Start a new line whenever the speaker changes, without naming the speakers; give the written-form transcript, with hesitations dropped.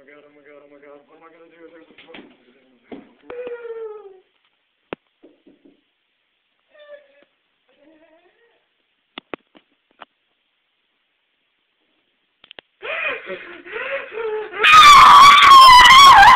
my god, oh my god, oh my god, what am I gonna do? There's a phone. Ha ha ha!